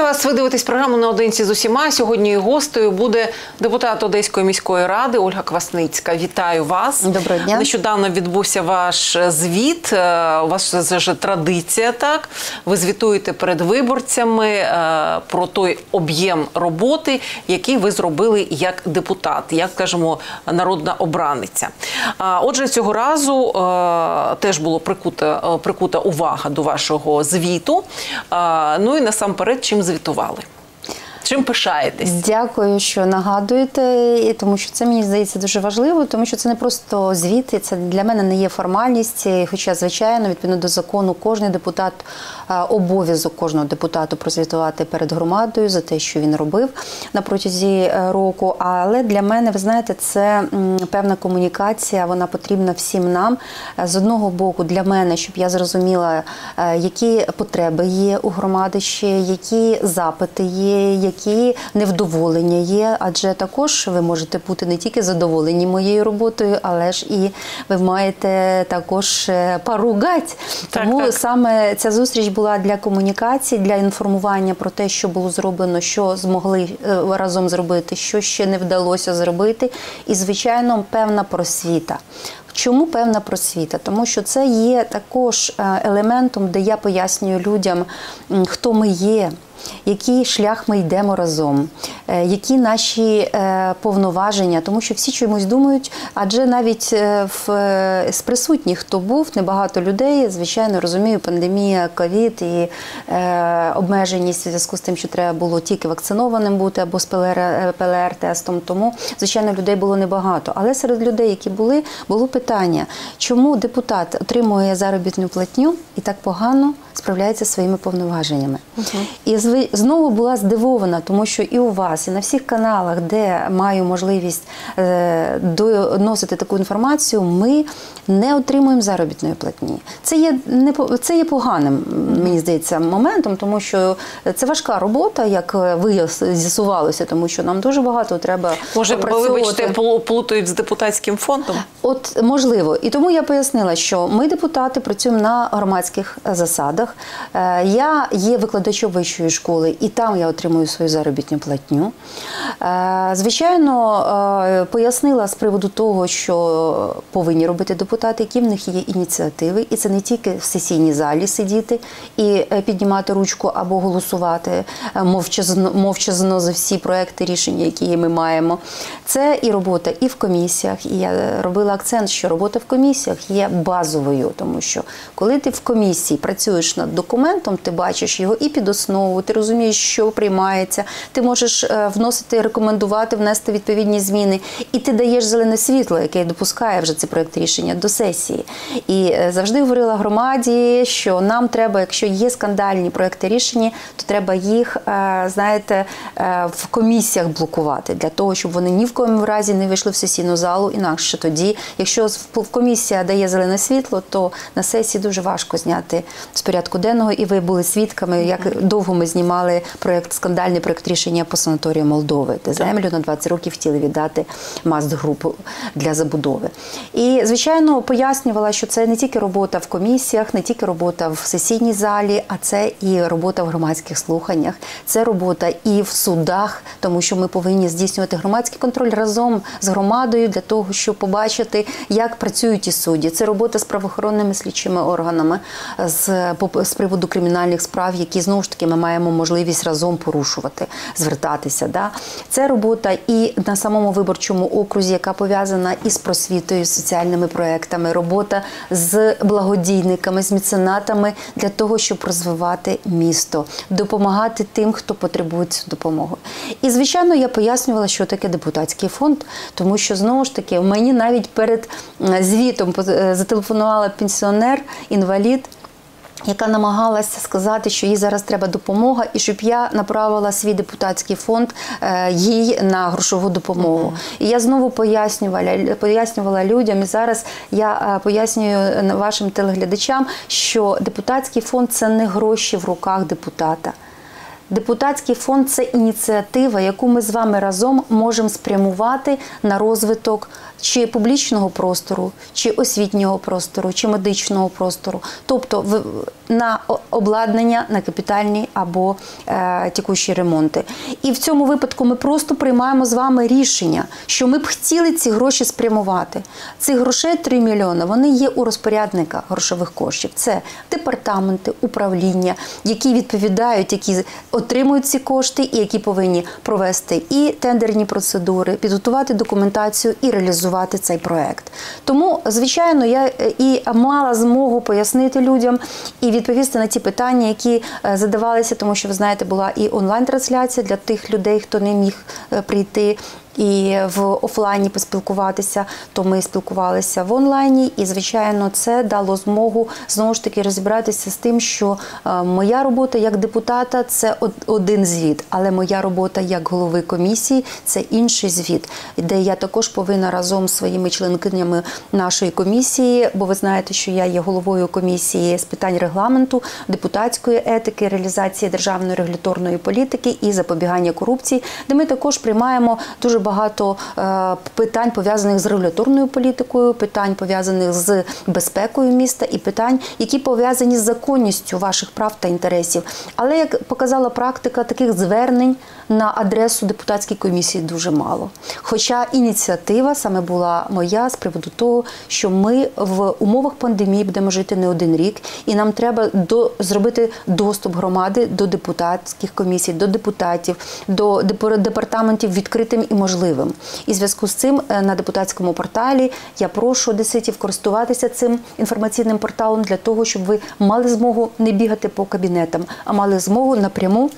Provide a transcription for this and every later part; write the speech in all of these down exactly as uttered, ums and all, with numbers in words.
вас, ви дивитесь програму «Наодинці з усіма». Сьогодні її гостею буде депутат Одеської міської ради Ольга Квасницька. Вітаю вас. Доброго дня. Нещодавно відбувся ваш звіт. У вас це вже традиція, так? Ви звітуєте перед виборцями про той об'єм роботи, який ви зробили як депутат, як, скажімо, народна обраниця. Отже, цього разу теж була прикута, прикута увага до вашого звіту. Ну і насамперед, чим звітували? Чим пишаєтесь? Дякую, що нагадуєте, тому що це, мені здається, дуже важливо, тому що це не просто звіти, це для мене не є формальність, хоча, звичайно, відповідно до закону, кожен депутат, обов'язок кожного депутату прозвітувати перед громадою за те, що він робив на протязі року, але для мене, ви знаєте, це певна комунікація, вона потрібна всім нам. З одного боку, для мене, щоб я зрозуміла, які потреби є у громади ще, які запити є, які невдоволення є, адже також ви можете бути не тільки задоволені моєю роботою, але ж і ви маєте також поругати. Тому так, так. саме ця зустріч була для комунікації, для інформування про те, що було зроблено, що змогли разом зробити, що ще не вдалося зробити, і, звичайно, певна просвіта. Чому певна просвіта? Тому що це є також елементом, де я пояснюю людям, хто ми є, який шлях ми йдемо разом, які наші повноваження, тому що всі чомусь думають, адже навіть в, з присутніх, хто був, небагато людей, звичайно, розумію, пандемія, ковід і е, обмеженість у зв'язку з тим, що треба було тільки вакцинованим бути або з ПЛР-тестом, тому, звичайно, людей було небагато. Але серед людей, які були, було питання, чому депутат отримує заробітну платню і так погано справляється зі своїми повноваженнями. Uh-huh. І знову була здивована, тому що і у вас, і на всіх каналах, де маю можливість е, доносити таку інформацію, ми не отримуємо заробітної платні. Це є, не, це є поганим, мені здається, моментом, тому що це важка робота, як ви з'ясувалося, тому що нам дуже багато треба Може, вибачте, плутають з депутатським фондом? От, можливо. І тому я пояснила, що ми, депутати, працюємо на громадських засадах. Я є викладачом вищої школи, і там я отримую свою заробітну платню. Звичайно, пояснила з приводу того, що повинні робити депутати, які в них є ініціативи, і це не тільки в сесійній залі сидіти і піднімати ручку або голосувати мовчазно, мовчазно за всі проекти рішення, які ми маємо. Це і робота і в комісіях, і я робила акцент, що робота в комісіях є базовою, тому що коли ти в комісії працюєш над документом, ти бачиш його і під основу, ти розумієш, що приймається, ти можеш вносити, рекомендувати, внести відповідні зміни, і ти даєш зелене світло, яке допускає вже цей проєкт рішення до сесії. І завжди говорила громаді, що нам треба, якщо є скандальні проєкти рішення, то треба їх, знаєте, в комісіях блокувати, для того, щоб вони ні в коєму разі не вийшли в сесійну залу, інакше тоді, якщо комісія дає зелене світло, то на сесії дуже важко зняти з порядку денного, і ви були свідками, як довго ми знімали проєкт, скандальний проєкт рішення по санаторію Молдови, де землю на двадцять років хотіли віддати Маст-групу для забудови. І, звичайно, пояснювала, що це не тільки робота в комісіях, не тільки робота в сесійній залі, а це і робота в громадських слуханнях, це робота і в судах, тому що ми повинні здійснювати громадський контроль разом з громадою для того, щоб побачити, як працюють ті судді. Це робота з правоохоронними слідчими органами, з, з приводу кримінальних справ, які, знову ж таки, ми маємо можливість разом порушувати, звертатися. Да? Це робота і на самому виборчому окрузі, яка пов'язана із просвітою, з соціальними проєктами, робота з благодійниками, з меценатами для того, щоб розвивати місто, допомагати тим, хто потребує цю допомогу. І, звичайно, я пояснювала, що таке депутатський фонд, тому що, знову ж таки, мені навіть перед звітом зателефонувала пенсіонер, інвалід, яка намагалася сказати, що їй зараз треба допомога, і щоб я направила свій депутатський фонд їй на грошову допомогу. Mm-hmm. І я знову пояснювала, пояснювала людям, і зараз я пояснюю вашим телеглядачам, що депутатський фонд – це не гроші в руках депутата. Депутатський фонд – це ініціатива, яку ми з вами разом можемо спрямувати на розвиток чи публічного простору, чи освітнього простору, чи медичного простору, тобто в, на обладнання, на капітальні або е, текущі ремонти. І в цьому випадку ми просто приймаємо з вами рішення, що ми б хотіли ці гроші спрямувати. Цих грошей три мільйони, вони є у розпорядника грошових коштів. Це департаменти, управління, які відповідають, які отримують ці кошти і які повинні провести і тендерні процедури, підготувати документацію і реалізувати цей проект. Тому, звичайно, я і мала змогу пояснити людям і відповісти на ті питання, які задавалися, тому що, ви знаєте, була і онлайн-трансляція для тих людей, хто не міг прийти і в офлайні поспілкуватися, то ми спілкувалися в онлайні. І, звичайно, це дало змогу, знову ж таки, розібратися з тим, що моя робота як депутата – це один звіт, але моя робота як голови комісії – це інший звіт, де я також повинна разом з своїми членкинями нашої комісії, бо ви знаєте, що я є головою комісії з питань регламенту, депутатської етики, реалізації державної регуляторної політики і запобігання корупції, де ми також приймаємо дуже багато е, питань, пов'язаних з регуляторною політикою, питань, пов'язаних з безпекою міста і питань, які пов'язані з законністю ваших прав та інтересів. Але, як показала практика, таких звернень на адресу депутатської комісії дуже мало. Хоча ініціатива саме була моя з приводу того, що ми в умовах пандемії будемо жити не один рік, і нам треба до, зробити доступ громади до депутатських комісій, до депутатів, до департаментів відкритим і можливим. І в зв'язку з цим на депутатському порталі я прошу одеситів користуватися цим інформаційним порталом для того, щоб ви мали змогу не бігати по кабінетам, а мали змогу напряму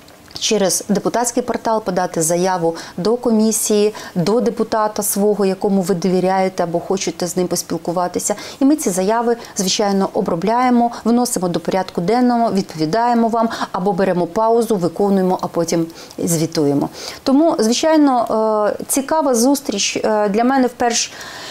через депутатський портал подати заяву до комісії, до депутата свого, якому ви довіряєте або хочете з ним поспілкуватися. І ми ці заяви, звичайно, обробляємо, вносимо до порядку денного, відповідаємо вам або беремо паузу, виконуємо, а потім звітуємо. Тому, звичайно, цікава зустріч для мене вперше.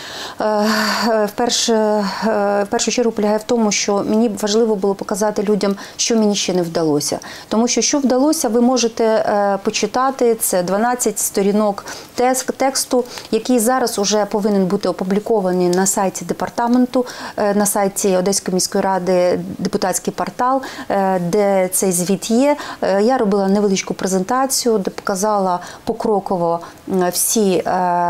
В першу, в першу чергу полягає в тому, що мені важливо було показати людям, що мені ще не вдалося. Тому що, що вдалося, ви можете почитати, це дванадцять сторінок тексту, який зараз уже повинен бути опублікований на сайті департаменту, на сайті Одеської міської ради депутатський портал, де цей звіт є. Я робила невеличку презентацію, де показала покроково всі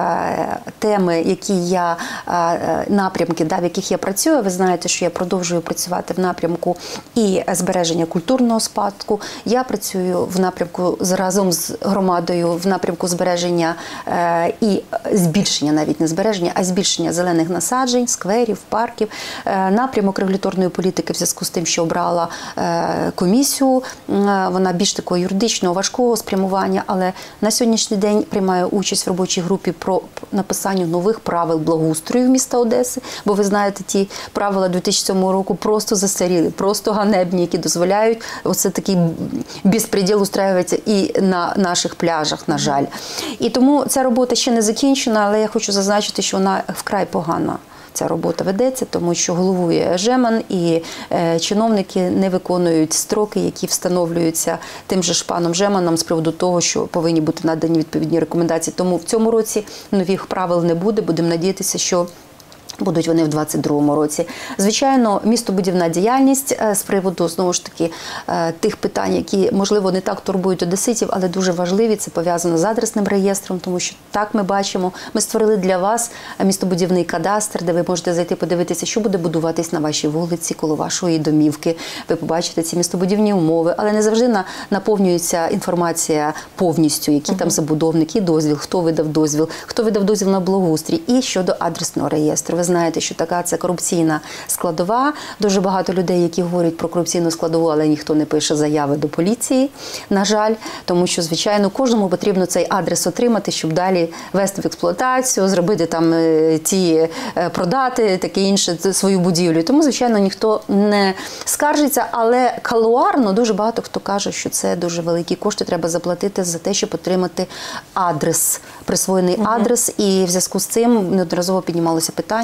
теми, які я напрямки, да, в яких я працюю. Ви знаєте, що я продовжую працювати в напрямку і збереження культурного спадку. Я працюю в напрямку разом з громадою, в напрямку збереження е, і збільшення, навіть не збереження, а збільшення зелених насаджень, скверів, парків. Е, напрямок регуляторної політики в зв'язку з тим, що обрала е, комісію, е, вона більш такого юридичного, важкого спрямування, але на сьогоднішній день приймаю участь в робочій групі про написання нових правил благоустрою міста Одеси, бо ви знаєте, ті правила дві тисячі сьомого року просто застаріли, просто ганебні, які дозволяють оце такий безпреділ устраюватися і на наших пляжах, на жаль. І тому ця робота ще не закінчена, але я хочу зазначити, що вона вкрай погана. Ця робота ведеться, тому що головує Жеман і е, чиновники не виконують строки, які встановлюються тим же ж паном Жеманом з приводу того, що повинні бути надані відповідні рекомендації. Тому в цьому році нових правил не буде. Будемо надіятися, що будуть вони в двадцять другому році. Звичайно, містобудівна діяльність з приводу, знову ж таки, тих питань, які, можливо, не так турбують одеситів, але дуже важливі. Це пов'язано з адресним реєстром, тому що так ми бачимо, ми створили для вас містобудівний кадастр, де ви можете зайти подивитися, що буде будуватись на вашій вулиці, коло вашої домівки. Ви побачите ці містобудівні умови, але не завжди наповнюється інформація повністю, які там забудовники, дозвіл, хто видав дозвіл, хто видав дозвіл на благоустрій і щодо адресного реєстру. Ви знаєте, що така це корупційна складова. Дуже багато людей, які говорять про корупційну складову, але ніхто не пише заяви до поліції, на жаль. Тому що, звичайно, кожному потрібно цей адрес отримати, щоб далі вести в експлуатацію, зробити там ті, продати, таке інше, свою будівлю. Тому, звичайно, ніхто не скаржиться, але калуарно дуже багато хто каже, що це дуже великі кошти треба заплатити за те, щоб отримати адрес, присвоєний угу. адрес. І в зв'язку з цим неодноразово піднімалося питання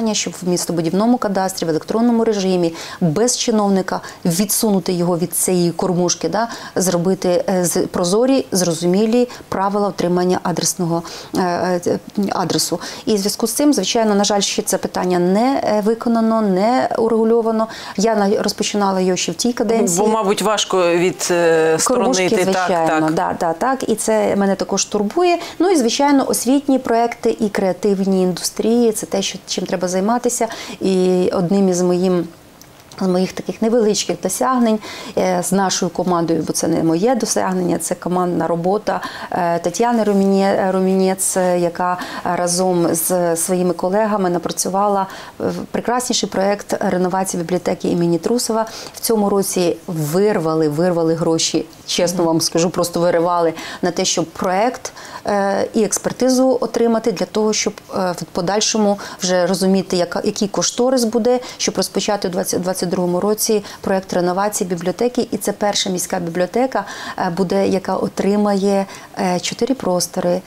питання, щоб в містобудівному кадастрі, в електронному режимі, без чиновника відсунути його від цієї кормушки, да, зробити прозорі, зрозумілі правила отримання адресного адресу. І в зв'язку з цим, звичайно, на жаль, ще це питання не виконано, не урегульовано. Я розпочинала його ще в тій каденції. Бо, мабуть, важко відсторонити. Кормушки, звичайно, так, так. Да, да, так. І це мене також турбує. Ну і, звичайно, освітні проекти і креативні індустрії – це те, що, чим треба займатися. І одним із моїм з моїх таких невеличких досягнень з нашою командою, бо це не моє досягнення, це командна робота Тетяни Румінець, яка разом з своїми колегами напрацювала прекрасніший проєкт реновації бібліотеки імені Трусова. В цьому році вирвали, вирвали гроші, чесно вам скажу, просто виривали на те, щоб проєкт і експертизу отримати для того, щоб в подальшому вже розуміти, який кошторис буде, щоб розпочати у двадцять другому році проєкт реновації бібліотеки. І це перша міська бібліотека буде, яка отримає чотири простори,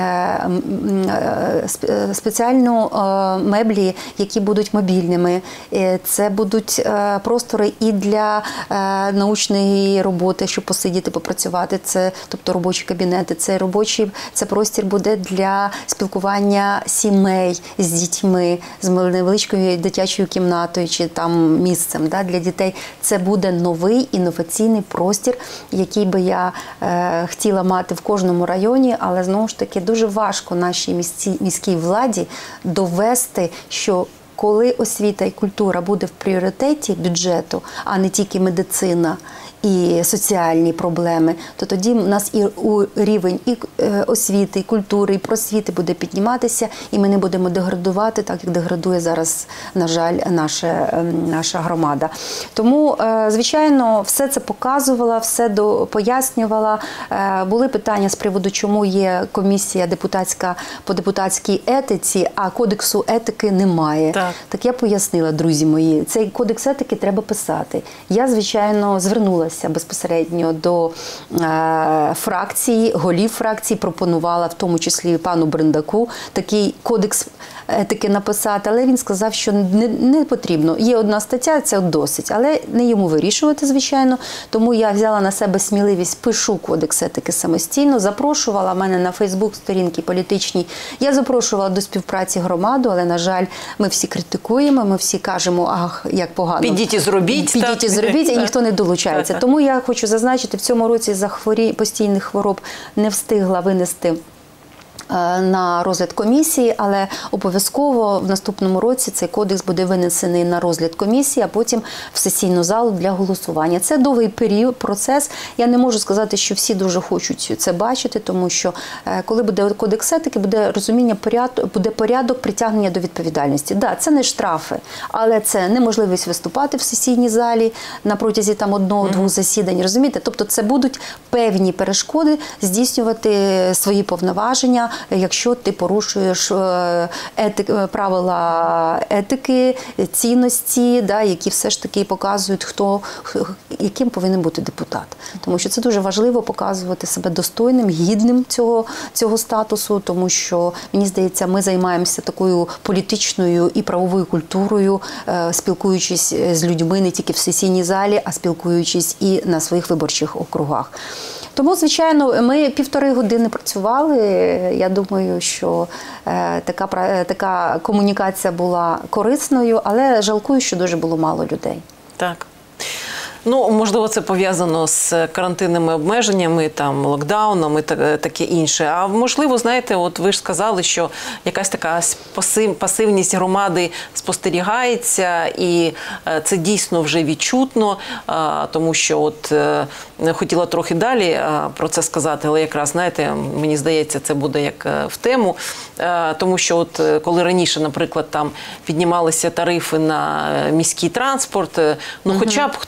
спеціальну меблі, які будуть мобільними. Це будуть простори і для научної роботи, щоб посидіти, попрацювати. Це, тобто, робочі кабінети. Це робочий, це простір буде для спілкування сімей з дітьми, з невеличкою дитячою кімнатою чи там місцем, да, для дітей. Це буде новий інноваційний простір, який би я е, хотіла мати в кожному районі, але знову ж таки дуже важко нашій міській, міській владі довести, що коли освіта і культура буде в пріоритеті бюджету, а не тільки медицина і соціальні проблеми, то тоді у нас і рівень і освіти, і культури, і просвіти буде підніматися, і ми не будемо деградувати, так як деградує зараз, на жаль, наша, наша громада. Тому, звичайно, все це показувала, все до, пояснювала. Були питання з приводу, чому є комісія депутатська по депутатській етиці, а кодексу етики немає. Так, так я пояснила, друзі мої, цей кодекс етики треба писати. Я, звичайно, звернулася безпосередньо до е, фракції, голів фракції, пропонувала, в тому числі пану Брендаку, такий кодекс етики написати, але він сказав, що не, не потрібно. Є одна стаття, це досить, але не йому вирішувати, звичайно. Тому я взяла на себе сміливість, пишу кодекс етики самостійно, запрошувала мене на Фейсбук-сторінки політичній. Я запрошувала до співпраці громаду, але, на жаль, ми всі критикуємо, ми всі кажемо, ах, як погано. Підіть і зробіть. Підіть і зробіть, і ніхто не долучається. Так. Тому я хочу зазначити, в цьому році за хворі постійних хвороб не встигла винести на розгляд комісії, але обов'язково в наступному році цей кодекс буде винесений на розгляд комісії, а потім в сесійну залу для голосування. Це довгий період, процес. Я не можу сказати, що всі дуже хочуть це бачити, тому що коли буде кодекс етики, буде розуміння порядку, буде порядок притягнення до відповідальності. Да, це не штрафи, але це неможливість виступати в сесійній залі на протязі там одного-двох засідань, розумієте? Тобто це будуть певні перешкоди здійснювати свої повноваження, якщо ти порушуєш етик, правила етики, цінності, да, які все ж таки показують, хто, яким повинен бути депутат. Тому що це дуже важливо показувати себе достойним, гідним цього, цього статусу, тому що, мені здається, ми займаємося такою політичною і правовою культурою, спілкуючись з людьми не тільки в сесійній залі, а спілкуючись і на своїх виборчих округах. Тому, звичайно, ми півтори години працювали. Я думаю, що е, така, така комунікація була корисною, але жалкую, що дуже було мало людей. Так. Ну, можливо, це пов'язано з карантинними обмеженнями, там, локдауном і таке інше. А можливо, знаєте, от ви ж сказали, що якась така пасив, пасивність громади спостерігається, і це дійсно вже відчутно, тому що от хотіла трохи далі про це сказати, але якраз, знаєте, мені здається, це буде як в тему, тому що от коли раніше, наприклад, там піднімалися тарифи на міський транспорт, ну, хоча б хтось,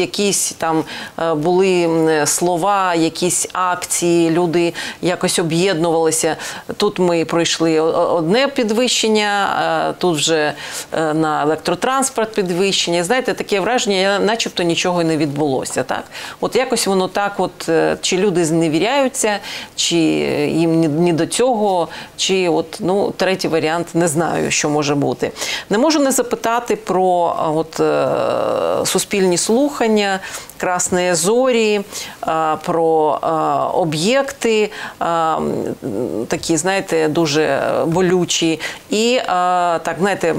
якісь там е, були слова, якісь акції, люди якось об'єднувалися. Тут ми пройшли одне підвищення, е, тут вже е, на електротранспорт підвищення. Знаєте, таке враження, начебто нічого не відбулося. Так? От якось воно так, от, е, чи люди зневіряються, чи їм ні, ні до цього, чи от, ну, третій варіант, не знаю, що може бути. Не можу не запитати про от, е, суспільні слухання, Красні зорі, е, про е, об'єкти, е, такі, знаєте, дуже болючі. І, е, так, знаєте,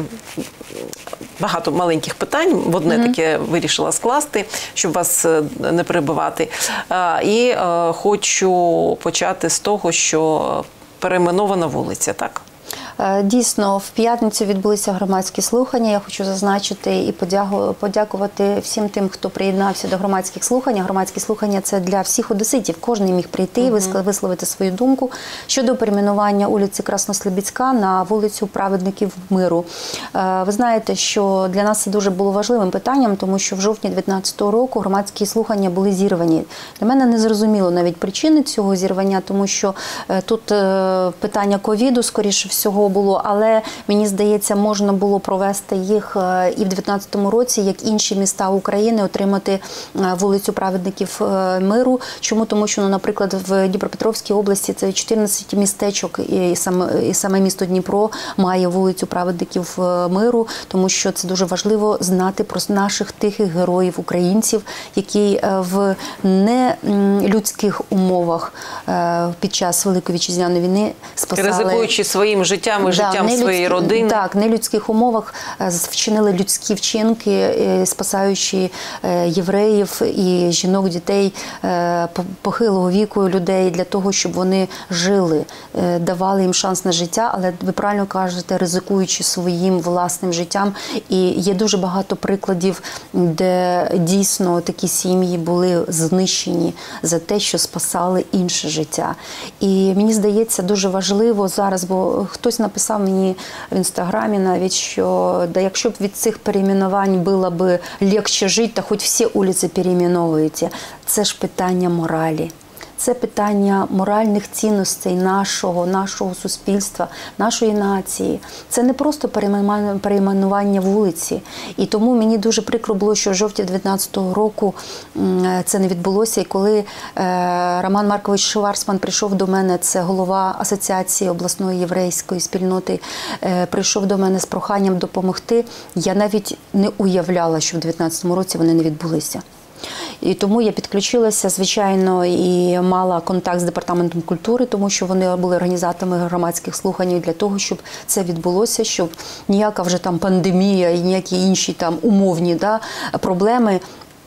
багато маленьких питань, в одне mm-hmm. таке вирішила скласти, щоб вас не перебивати. Е, і е, хочу почати з того, що перейменована вулиця, так? Дійсно, в п'ятницю відбулися громадські слухання. Я хочу зазначити і подякувати всім тим, хто приєднався до громадських слухань. Громадські слухання – це для всіх одеситів. Кожен міг прийти, mm-hmm. висловити свою думку щодо перейменування вулиці Краснослобідська на вулицю Праведників Миру. Ви знаєте, що для нас це дуже було важливим питанням, тому що в жовтні дві тисячі дев'ятнадцятого року громадські слухання були зірвані. Для мене не зрозуміло навіть причини цього зірвання, тому що тут питання ковіду, скоріше всього, було, але мені здається, можна було провести їх і в дві тисячі дев'ятнадцятому році, як інші міста України, отримати вулицю Праведників Миру. Чому? Тому що, ну, наприклад, в Дніпропетровській області це чотирнадцять містечок, і саме, і саме місто Дніпро має вулицю Праведників Миру, тому що це дуже важливо знати про наших тихих героїв, українців, які в нелюдських умовах під час Великої Вітчизняної війни спасали... Ризикуючи своїм життям і життям да, своєї родини. Так, в нелюдських умовах вчинили людські вчинки, спасаючи євреїв і жінок, дітей похилого віку, людей, для того, щоб вони жили, давали їм шанс на життя, але ви правильно кажете, ризикуючи своїм власним життям. І є дуже багато прикладів, де дійсно такі сім'ї були знищені за те, що спасали інше життя. І мені здається, дуже важливо зараз, бо хтось написав мені в інстаграмі навіть, що да, якщо б від цих перейменувань було б легше жити, то хоч всі вулиці перейменовуєте. Це ж питання моралі. Це питання моральних цінностей нашого, нашого суспільства, нашої нації. Це не просто перейменування вулиці. І тому мені дуже прикро було, що в жовтні дві тисячі дев'ятнадцятого року це не відбулося. І коли Роман Маркович Шварцман прийшов до мене, це голова Асоціації обласної єврейської спільноти, прийшов до мене з проханням допомогти, я навіть не уявляла, що в дві тисячі дев'ятнадцятому році вони не відбулися. І тому я підключилася, звичайно, і мала контакт з департаментом культури, тому що вони були організаторами громадських слухань для того, щоб це відбулося, щоб ніяка вже там пандемія і ніякі інші там умовні да, проблеми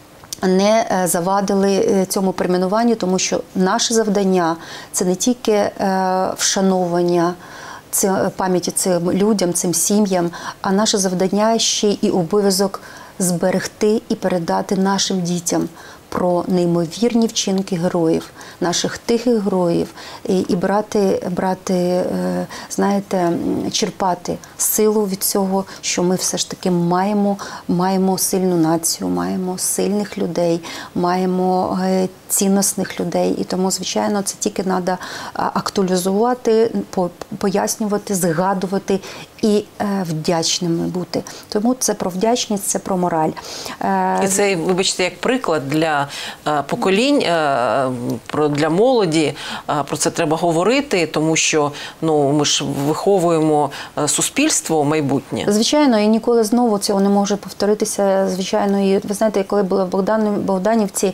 не завадили цьому перейменуванню, тому що наше завдання – це не тільки вшановування пам'яті цим людям, цим сім'ям, а наше завдання ще і обов'язок зберегти і передати нашим дітям про неймовірні вчинки героїв, наших тихих героїв, і, і брати, брати, знаєте, черпати силу від цього, що ми все ж таки маємо, маємо сильну націю, маємо сильних людей, маємо цінностних людей. І тому, звичайно, це тільки треба актуалізувати, пояснювати, згадувати і вдячними бути. Тому це про вдячність, це про мораль. І це, вибачте, як приклад для поколінь, для молоді. Про це треба говорити, тому що ну, ми ж виховуємо суспільство майбутнє. Звичайно, і ніколи знову цього не може повторитися. Звичайно, і ви знаєте, коли була в Богданівці,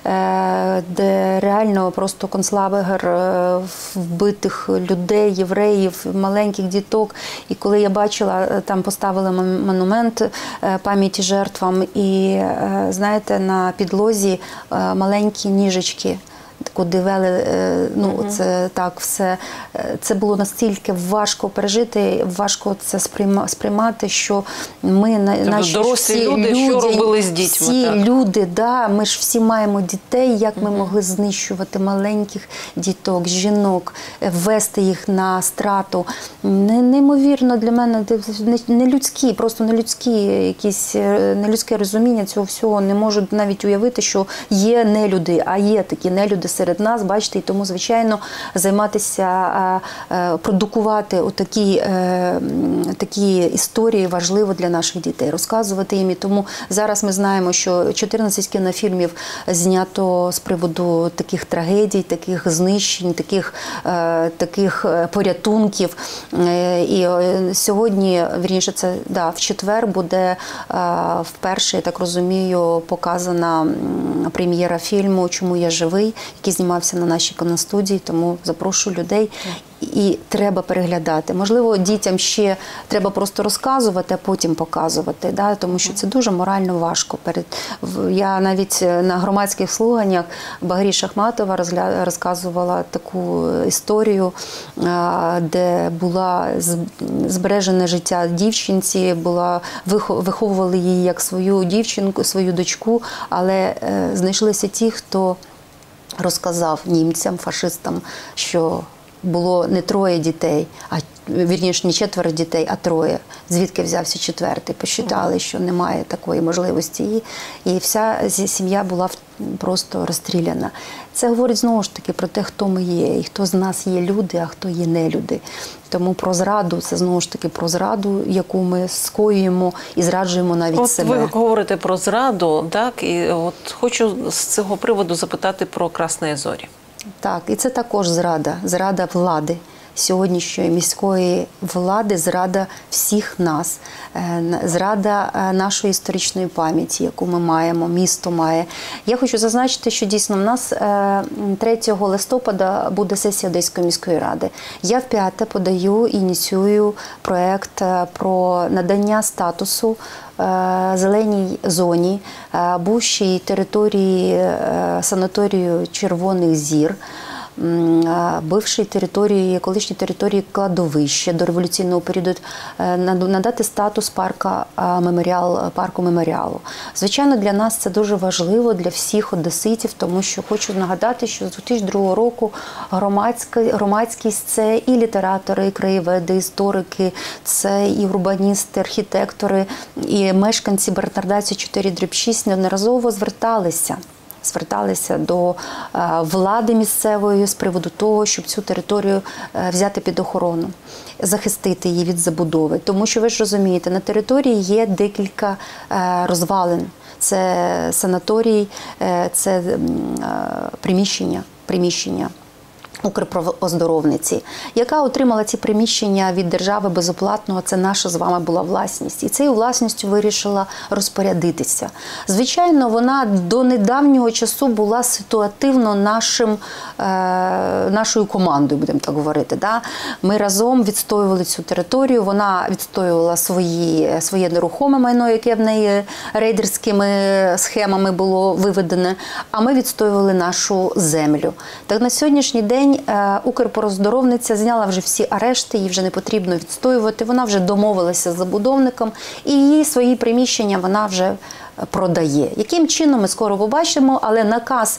де реально просто концлагер вбитих людей, євреїв, маленьких діток, і коли я бачила, там поставили монумент пам'яті жертвам, і, знаєте, на підлозі маленькі ніжечки куди вели, е, ну, угу. це так все, це було настільки важко пережити, важко це сприйма, сприймати, що ми, тобто наші дорослі всі люди, люди, що робили з дітьми? Всі так? люди, да, ми ж всі маємо дітей, як ми угу. могли знищувати маленьких діток, жінок, вести їх на страту. Неймовірно для мене нелюдські, просто нелюдські якісь, нелюдське розуміння цього всього. Не можу навіть уявити, що є нелюди, а є такі нелюди серед нас, бачите, і тому, звичайно, займатися, продукувати отакі, такі історії важливо для наших дітей, розказувати їм. І тому зараз ми знаємо, що чотирнадцять кінофільмів знято з приводу таких трагедій, таких знищень, таких, таких порятунків. І сьогодні, вірніше, це да, в четвер буде вперше, я так розумію, показана прем'єра фільму «Чому я живий», який знімався на нашій кіностудії, тому запрошую людей. І треба переглядати. Можливо, дітям ще треба просто розказувати, а потім показувати, да? Тому що це дуже морально важко. Я навіть на громадських слуханнях Багрі Шахматова розказувала таку історію, де була збережене життя дівчинці, була, виховували її як свою дівчинку, свою дочку, але знайшлися ті, хто розказав німцям, фашистам, що було не троє дітей, а вірніше, не четверо дітей, а троє. Звідки взявся четвертий? Посчитали, що немає такої можливості. І, і вся сім'я була просто розстріляна. Це говорить знову ж таки про те, хто ми є, і хто з нас є люди, а хто є нелюди. Тому про зраду, це знову ж таки про зраду, яку ми скоюємо і зраджуємо навіть от себе. Ви говорите про зраду, так? І от хочу з цього приводу запитати про «Красні зорі». Так, і це також зрада, зрада влади, сьогоднішньої міської влади, зрада всіх нас, зрада нашої історичної пам'яті, яку ми маємо, місто має. Я хочу зазначити, що дійсно в нас третього листопада буде сесія Одеської міської ради. Я вп'яте подаю і ініціюю проєкт про надання статусу зеленій зоні, бувшій території санаторію Червоних Зір, бившій території, колишній території кладовища до революційного періоду, надати статус парка, меморіал, парку меморіалу. Звичайно, для нас це дуже важливо, для всіх одеситів, тому що хочу нагадати, що з дві тисячі другого року громадськість – це і літератори, і краєведи, історики, це і урбаністи, архітектори, і мешканці Бернардації чотири дріб шість неодноразово зверталися. зверталися до влади місцевої з приводу того, щоб цю територію взяти під охорону, захистити її від забудови. Тому що, ви ж розумієте, на території є декілька розвалин. Це санаторій, це приміщення, приміщення Укрпрооздоровниці, яка отримала ці приміщення від держави безоплатно, це наша з вами була власність. І цією власністю вирішила розпорядитися. Звичайно, вона до недавнього часу була ситуативно нашим, е, нашою командою, будемо так говорити. Да? Ми разом відстоювали цю територію, вона відстоювала свої, своє нерухоме майно, яке в неї рейдерськими схемами було виведене, а ми відстоювали нашу землю. Так на сьогоднішній день Укрпрооздоровниця зняла вже всі арешти, їй вже не потрібно відстоювати, вона вже домовилася з забудовником і її свої приміщення вона вже продає. Яким чином, ми скоро побачимо, але наказ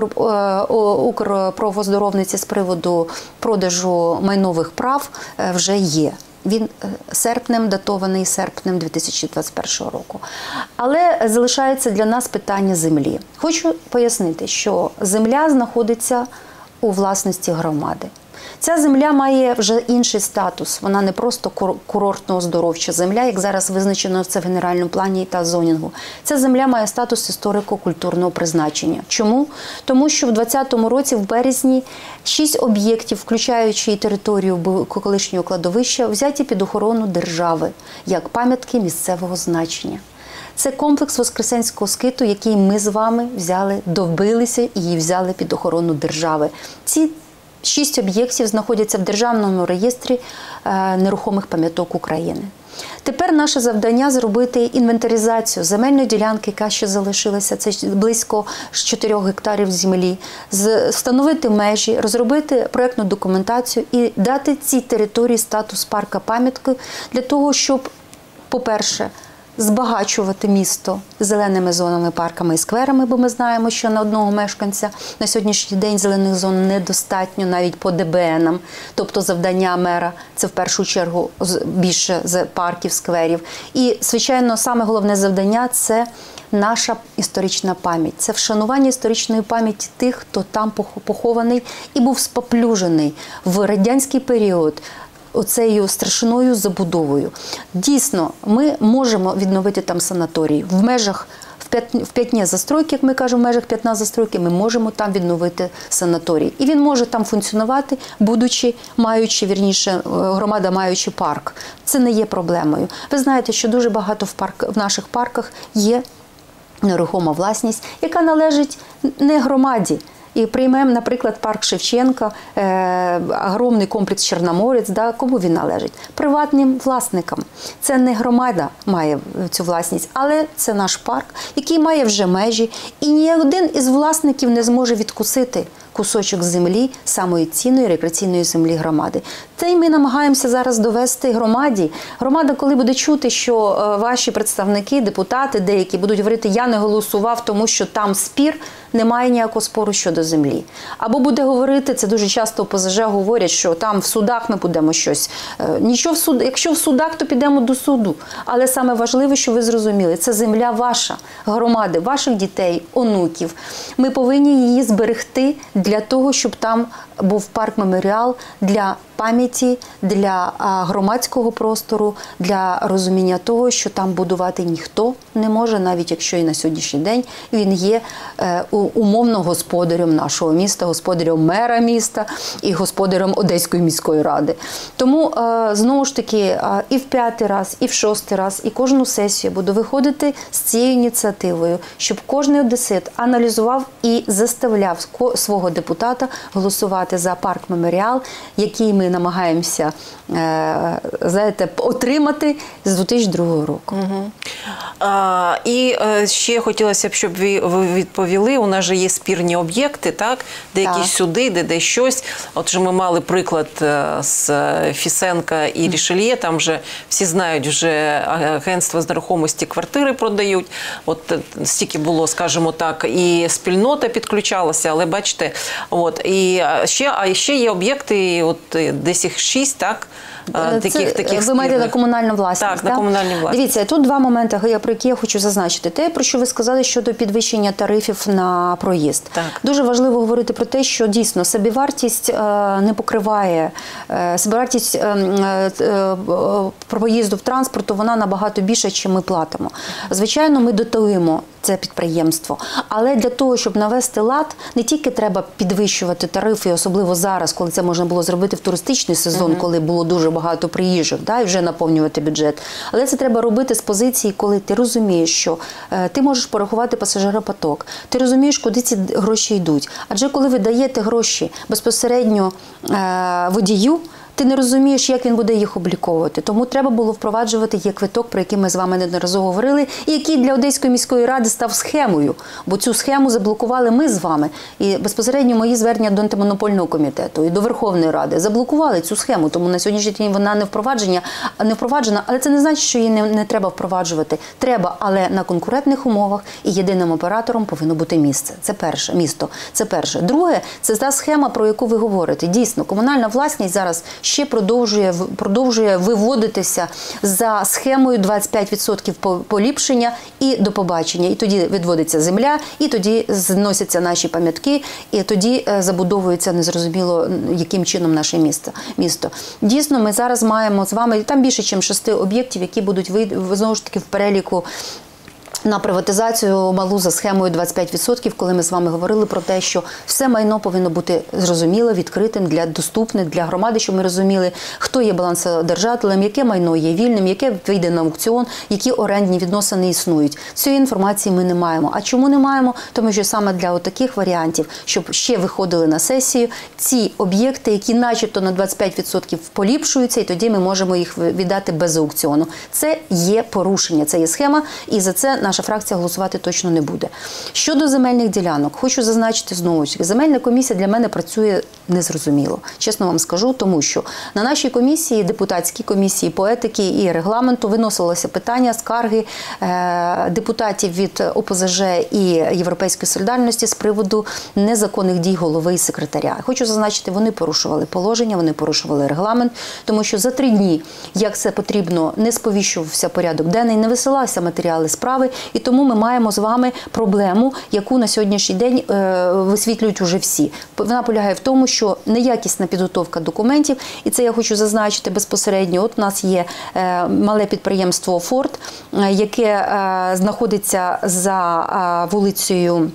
Укрпрооздоровниці з приводу продажу майнових прав вже є. Він серпнем, датований серпнем дві тисячі двадцять першого року. Але залишається для нас питання землі. Хочу пояснити, що земля знаходиться у власності громади. Ця земля має вже інший статус. Вона не просто курортно-оздоровча земля, як зараз визначено це в генеральному плані та зонінгу. Ця земля має статус історико-культурного призначення. Чому? Тому що в двадцятому році, в березні, шість об'єктів, включаючи і територію колишнього кладовища, взяті під охорону держави, як пам'ятки місцевого значення. Це комплекс Воскресенського скиту, який ми з вами взяли, добилися і взяли під охорону держави. Ці шість об'єктів знаходяться в Державному реєстрі нерухомих пам'яток України. Тепер наше завдання зробити інвентаризацію земельної ділянки, яка ще залишилася, це близько чотирьох гектарів землі, встановити межі, розробити проєктну документацію і дати цій території статус парка-пам'ятки для того, щоб, по-перше, збагачувати місто зеленими зонами, парками і скверами, бо ми знаємо, що на одного мешканця на сьогоднішній день зелених зон недостатньо навіть по де бе енам. Тобто завдання мера – це в першу чергу більше парків, скверів. І, звичайно, саме головне завдання – це наша історична пам'ять. Це вшанування історичної пам'яті тих, хто там похований і був споплюжений в радянський період оцею страшною забудовою. Дійсно, ми можемо відновити там санаторій. В межах, в п'ятні застройки, як ми кажемо, в межах п'ятна застройки, ми можемо там відновити санаторій. І він може там функціонувати, будучи, маючи, вірніше, громада маючи парк. Це не є проблемою. Ви знаєте, що дуже багато в, парк, в наших парках є нерухома власність, яка належить не громаді. І приймемо, наприклад, парк Шевченка, е, огромний комплекс Чорноморець, да, кому він належить? Приватним власникам. Це не громада має цю власність, але це наш парк, який має вже межі, і ні один із власників не зможе відкусити кусочок землі, самої цінної рекреаційної землі громади. Це й ми намагаємося зараз довести громаді. Громада, коли буде чути, що ваші представники, депутати деякі будуть говорити, я не голосував, тому що там спір, немає ніякого спору щодо землі. Або буде говорити, це дуже часто О Пе Зе Же говорять, що там в судах ми будемо щось. Нічого в суд, якщо в судах, то підемо до суду. Але саме важливе, що ви зрозуміли, це земля ваша, громади, ваших дітей, онуків. Ми повинні її зберегти для того, щоб там був парк-меморіал для пам'яті, для громадського простору, для розуміння того, що там будувати ніхто не може, навіть якщо і на сьогоднішній день він є умовно господарем нашого міста, господарем мера міста і господарем Одеської міської ради. Тому, знову ж таки, і в п'ятий раз, і в шостий раз, і кожну сесію буду виходити з цією ініціативою, щоб кожен одесит аналізував і заставляв свого депутата голосувати за парк-меморіал, який ми намагаємося знаєте, отримати з дві тисячі другого року. Угу. А, і е, ще хотілося б, щоб ви, ви відповіли, у нас же є спірні об'єкти, так? Де якісь Так. суди, де, де щось. От же ми мали приклад з Фісенка і Рішельє, там вже всі знають, вже агентства з нерухомості квартири продають. От стільки було, скажімо так, і спільнота підключалася, але бачите, от, і ще, а ще є об'єкти, от десь їх шість, так? Таких, Це, таких ви маєте на комунальну власність, так? Так, на комунальну власність. Дивіться, тут два моменти, про які я хочу зазначити. Те, про що ви сказали щодо підвищення тарифів на проїзд. Так. Дуже важливо говорити про те, що дійсно собівартість не покриває, собівартість проїзду в транспорту, вона набагато більша, чим ми платимо. Звичайно, ми дотуємо це підприємство, але для того, щоб навести лад, не тільки треба підвищувати тарифи, особливо зараз, коли це можна було зробити в туристичний сезон, угу. коли було дуже багато приїжджих, да, і вже наповнювати бюджет. Але це треба робити з позиції, коли ти розумієш, що е, ти можеш порахувати пасажиропоток, ти розумієш, куди ці гроші йдуть. Адже коли ви даєте гроші безпосередньо е, водію, ти не розумієш, як він буде їх обліковувати. Тому треба було впроваджувати є квиток, про який ми з вами неодноразово говорили, і який для Одеської міської ради став схемою. Бо цю схему заблокували ми з вами. І безпосередньо мої звернення до антимонопольного комітету і до Верховної Ради заблокували цю схему. Тому на сьогоднішній день вона не впроваджена, не впроваджена, але це не значить, що її не, не треба впроваджувати. Треба, але на конкурентних умовах, і єдиним оператором повинно бути місце. Це перше, місто. Це перше. Друге, це та схема, про яку ви говорите. Дійсно, комунальна власність зараз ще продовжує, продовжує виводитися за схемою двадцять п'ять відсотків поліпшення і до побачення. І тоді відводиться земля, і тоді зносяться наші пам'ятки, і тоді забудовується незрозуміло, яким чином наше місто. місто. Дійсно, ми зараз маємо з вами, там більше, ніж шести об'єктів, які будуть, знову ж таки, в переліку на приватизацію малу за схемою двадцять п'ять відсотків, коли ми з вами говорили про те, що все майно повинно бути зрозуміло, відкритим, для доступне для громади, щоб ми розуміли, хто є балансодержателем, яке майно є вільним, яке вийде на аукціон, які орендні відносини існують. Цієї інформації ми не маємо. А чому не маємо? Тому що саме для таких варіантів, щоб ще виходили на сесію ці об'єкти, які начебто на двадцять п'ять відсотків поліпшуються, і тоді ми можемо їх віддати без аукціону. Це є порушення, це є схема, і за це наша фракція голосувати точно не буде. Щодо земельних ділянок, хочу зазначити знову ж таки, земельна комісія для мене працює незрозуміло. Чесно вам скажу, тому що на нашій комісії, депутатській комісії по етиці і регламенту виносилося питання скарги е, депутатів від О Пе Зе Же і Європейської солідарності з приводу незаконних дій голови і секретаря. Хочу зазначити, вони порушували положення, вони порушували регламент, тому що за три дні, як це потрібно, не сповіщувався порядок денний, не висилалися матеріали справи, і тому ми маємо з вами проблему, яку на сьогоднішній день е, висвітлюють уже всі. Вона полягає в тому, що неякісна підготовка документів, і це я хочу зазначити безпосередньо. От у нас є е, мале підприємство «Форт», е, яке е, знаходиться за е, вулицею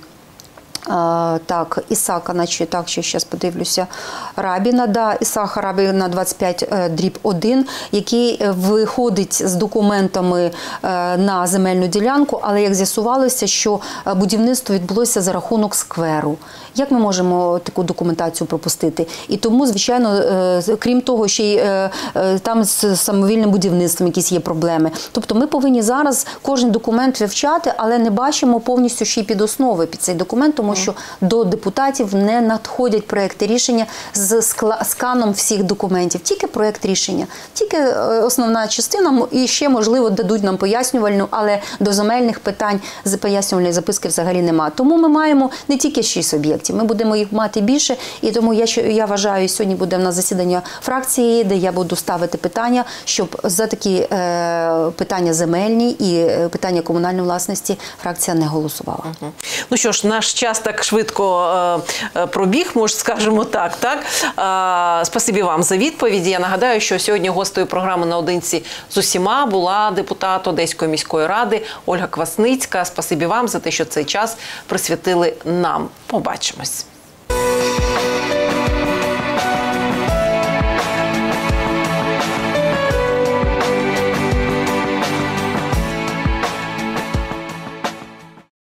Uh, так, Ісака, наче так, ще зараз подивлюся, Рабіна, да, Ісака Рабіна двадцять п'ять дріб один, який виходить з документами uh, на земельну ділянку, але як з'ясувалося, що будівництво відбулося за рахунок скверу. Як ми можемо таку документацію пропустити? І тому, звичайно, uh, крім того, ще й uh, uh, там з самовільним будівництвом якісь є проблеми. Тобто ми повинні зараз кожен документ вивчати, але не бачимо повністю ще й під основи під цей документ, тому що до депутатів не надходять проекти рішення з сканом всіх документів. Тільки проект рішення, тільки основна частина, і ще, можливо, дадуть нам пояснювальну, але до земельних питань з пояснювальної записки взагалі нема. Тому ми маємо не тільки шість об'єктів, ми будемо їх мати більше, і тому я, я вважаю, сьогодні буде в нас засідання фракції, де я буду ставити питання, щоб за такі е, питання земельні і питання комунальної власності фракція не голосувала. Угу. Ну що ж, наш час так швидко е, пробіг, може, скажемо так. так? Е, спасибі вам за відповіді. Я нагадаю, що сьогодні гостею програми «Наодинці з усіма» була депутат Одеської міської ради Ольга Квасницька. Спасибі вам за те, що цей час присвятили нам. Побачимось.